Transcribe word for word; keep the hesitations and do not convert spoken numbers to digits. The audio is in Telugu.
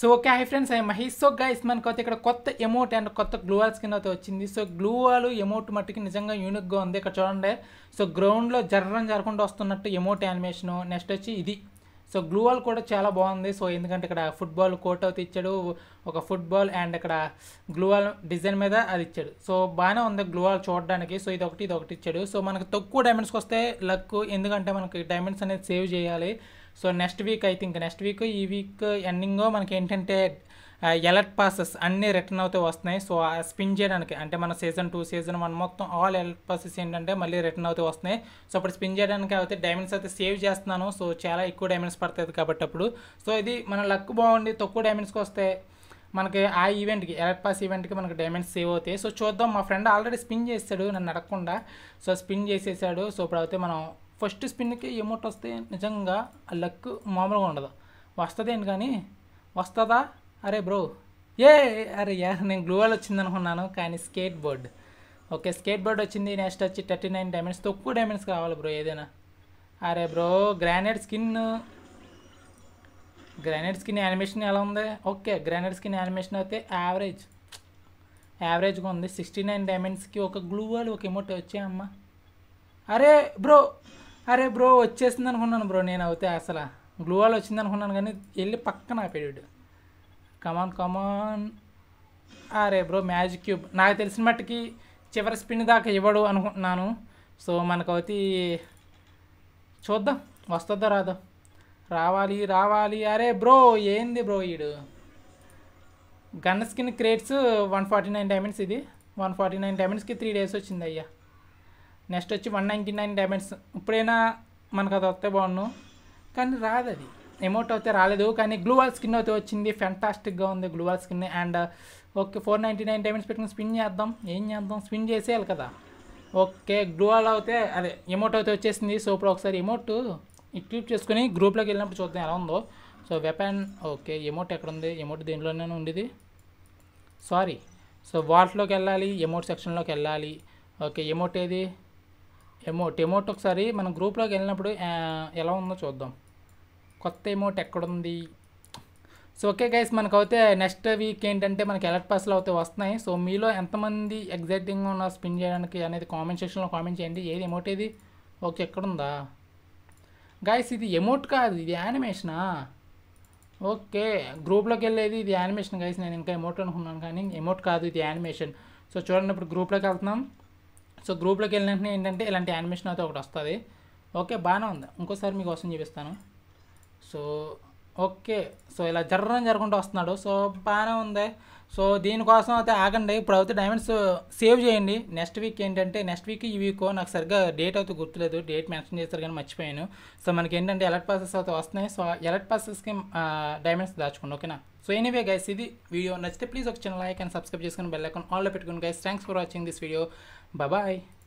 So okay hi friends I Mahesh. So guys మనకైతే ఇక్కడ కొత్త ఎమోట్ అండ్ కొత్త గ్లూవాల్ స్కిన్ అయితే వచ్చింది. సో గ్లూవాల్ ఎమోట్ మట్టికి నిజంగా యూనిక్గా ఉంది. ఇక్కడ చూడండి, సో గ్రౌండ్లో జర్రం జరగకుండా వస్తున్నట్టు ఎమోట్ యానిమేషను. నెక్స్ట్ వచ్చి ఇది. సో గ్లూవాల్ కూడా చాలా బాగుంది. సో ఎందుకంటే ఇక్కడ ఫుట్బాల్ కోట్ అయితే ఇచ్చాడు, ఒక ఫుట్బాల్ అండ్ ఇక్కడ గ్లూవాల్ డిజైన్ మీద అది ఇచ్చాడు. సో బాగానే ఉంది గ్లూవాల్ చూడడానికి. సో ఇది ఒకటి ఇది ఒకటి ఇచ్చాడు. సో మనకు తక్కువ డైమండ్స్కి వస్తే లక్, ఎందుకంటే మనకి డైమండ్స్ అనేది సేవ్ చేయాలి. So next week I think next week ఈ వీక్ ఎండింగ్ మనకి ఏంటంటే ఎలర్ట్ పాసెస్ అన్నీ రిటర్న్ అవుతే వస్తున్నాయి. సో స్పిన్ చేయడానికి అంటే మన సీజన్ టూ సీజన్ వన్ మొత్తం ఆల్ ఎలర్ట్ పాసెస్ ఏంటంటే మళ్ళీ రిటర్న్ అవుతే వస్తున్నాయి. సో అప్పుడు స్పిన్ చేయడానికి అయితే డైమండ్స్ అయితే సేవ్ చేస్తున్నాను. సో చాలా ఎక్కువ డైమండ్స్ పడుతుంది కాబట్టి అప్పుడు. సో ఇది మన లక్ బాగుండి తక్కువ డైమండ్స్కి వస్తే మనకి ఆ ఈవెంట్కి ఎలర్ట్ పాస్ ఈవెంట్కి మనకి డైమండ్స్ సేవ్ అవుతాయి. సో చూద్దాం, మా ఫ్రెండ్ ఆల్రెడీ స్పిన్ చేస్తాడు నన్ను అడగకుండా. సో స్పిన్ చేసేసాడు. సో ఇప్పుడు అయితే మనం ఫస్ట్ స్పిన్కి ఎమోట్ వస్తే నిజంగా లక్ మామూలుగా ఉండదు. వస్తుంది ఏంటి కానీ వస్తుందా? అరే బ్రో ఏ అరే యా నేను గ్లూవాల్ వచ్చింది అనుకున్నాను కానీ skate board. Okay skate board వచ్చింది. నెక్స్ట్ వచ్చి థర్టీ నైన్ డైమండ్స్. తక్కువ డైమండ్స్ కావాలి బ్రో ఏదైనా. అరే bro granite skin, granite skin animation ఎలా ఉంది? ఓకే గ్రానైట్ స్కిన్ యానిమేషన్ అయితే యావరేజ్ యావరేజ్గా ఉంది. సిక్స్టీ నైన్ డైమండ్స్కి ఒక గ్లూవాల్ ఒక ఎమోట్ వచ్చాయమ్మా. అరే బ్రో అరే బ్రో వచ్చేసింది అనుకున్నాను బ్రో. నేను అయితే అసలు గ్లూవాల్ వచ్చింది అనుకున్నాను కానీ వెళ్ళి పక్కన ఆపేడు. కమాన్ కమాన్. అరే బ్రో మ్యాజిక్ క్యూబ్ నాకు తెలిసిన మట్టుకి చివరి స్పిన్ దాకా ఇవ్వడు అనుకుంటున్నాను. సో మనకైతే చూద్దాం వస్తుందో రాదో. రావాలి రావాలి. అరే బ్రో ఏంది బ్రో ఈడు gun skin crates one forty nine diamonds. ఇది వన్ ఫార్టీ నైన్ డైమండ్స్కి త్రీ డేస్ వచ్చింది అయ్యా. నెక్స్ట్ వచ్చి వన్ నైంటీ నైన్ డైమండ్స్. ఇప్పుడైనా మనకు అది వస్తే బాగున్నాను కానీ రాదు. అది ఎమోట్ అయితే రాలేదు కానీ గ్లూవాల్ స్కిన్ అయితే వచ్చింది. ఫ్యాంటాస్టిక్గా ఉంది gloo wall skin. And okay four ninety nine diamonds పెట్టుకుని స్పిన్ చేద్దాం. ఏం చేద్దాం, స్పిన్ చేసేయాలి కదా. ఓకే గ్లూవాల్ అయితే అదే ఎమోట్ అయితే వచ్చేసింది. సో ఇప్పుడు ఒకసారి ఎమోట్ ఎక్విప్ చేసుకుని గ్రూప్లోకి వెళ్ళినప్పుడు చూద్దాం ఎలా ఉందో. సో వెపన్ ఓకే ఎమోట్ ఎక్కడ ఉంది? ఎమోట్ దేంట్లోనే ఉండేది సారీ. సో వాల్ట్లోకి వెళ్ళాలి, ఎమోట్ సెక్షన్లోకి వెళ్ళాలి. ఓకే ఎమోట్ ఏది? ఎమోట్ ఎమోట్ ఒకసారి మనం గ్రూప్లోకి వెళ్ళినప్పుడు ఎలా ఉందో చూద్దాం. కొత్త ఎమోట్ ఎక్కడుంది? సో ఓకే గైస్ మనకైతే నెక్స్ట్ వీక్ ఏంటంటే మనకి ఎలర్ట్ పాస్లు అయితే వస్తున్నాయి. సో మీలో ఎంతమంది ఎగ్జైటింగ్గా ఉన్న స్పిన్ చేయడానికి అనేది కామెంట్ సెక్షన్లో కామెంట్ చేయండి. ఏది ఎమోట్ ఏది? ఓకే ఎక్కడుందా గైస్? ఇది ఎమోట్ కాదు, ఇది యానిమేషనా? ఓకే గ్రూప్లోకి వెళ్ళేది ఇది యానిమేషన్ గైస్. నేను ఇంకా ఎమోట్ అనుకున్నాను కానీ ఎమోట్ కాదు, ఇది యానిమేషన్. సో చూడండి ఇప్పుడు గ్రూప్లోకి వెళ్తున్నాం. సో గ్రూప్లోకి వెళ్ళిన వెంటనే ఏంటంటే ఇలాంటి యానిమేషన్ అయితే ఒకటి వస్తుంది. ఓకే బాగానే ఉంది. ఇంకోసారి మీకోసం చూపిస్తాను. సో ఓకే సో ఇలా జర్రం జరగకుండా వస్తున్నాడు. సో బాగానే ఉంది. సో దీనికోసం అయితే ఆగండి. ఇప్పుడు అయితే డైమండ్స్ సేవ్ చేయండి. నెక్స్ట్ వీక్ ఏంటంటే నెక్స్ట్ వీక్ ఈ వీక్ నాకు సరిగ్గా డేట్ అయితే గుర్తులేదు, డేట్ మెన్షన్ చేస్తారు కానీ మర్చిపోయాను. సో మనకి ఏంటంటే ఎలర్ట్ పాసెస్ అయితే వస్తున్నాయి. సో ఎలర్ట్ పాసెస్కి డైమండ్స్ దాచుకోండి ఓకేనా. సో ఎనీవే గైస్ ఇది వీడియో నచ్చితే ప్లీజ్ ఒక చిన్న లైక్ అండ్ సబ్స్క్రైబ్ చేసుకుని బెల్ ఐకాన్ ఆన్లో పెట్టుకుని guys. Thanks for watching this video. Bye.